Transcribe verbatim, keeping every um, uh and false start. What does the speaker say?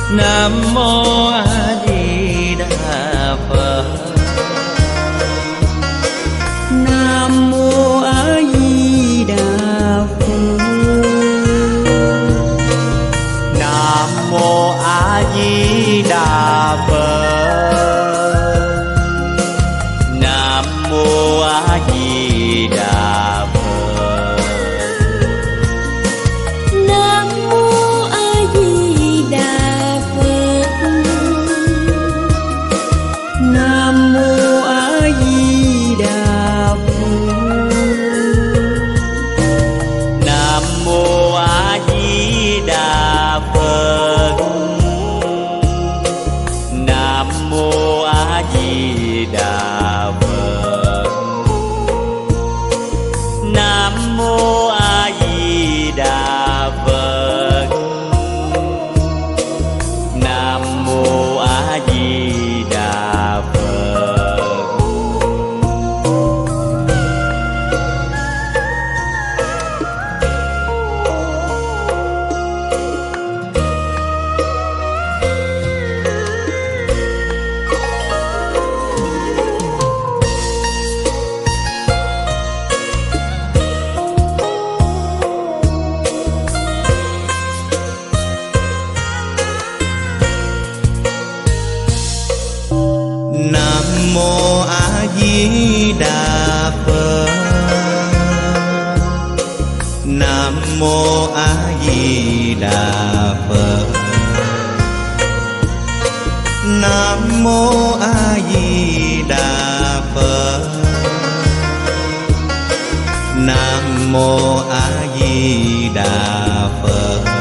Nam mô A Di Đà Phật. Nam mô A Di Đà Phật. Nam mô A Di Đà Phật. Nam mô A Di Đà Phật. Nam mô A Di Đà Phật. Nam mô A Di Đà Phật. Nam mô A Di Đà Phật. Nam mô A Di Đà Phật. Nam mô A Di Đà Phật. Nam mô A Di Đà Phật. Nam mô A Di Đà Phật. Nam mô A Di Đà Phật. Nam mô A Di Đà Phật. Nam mô A Di Đà Phật.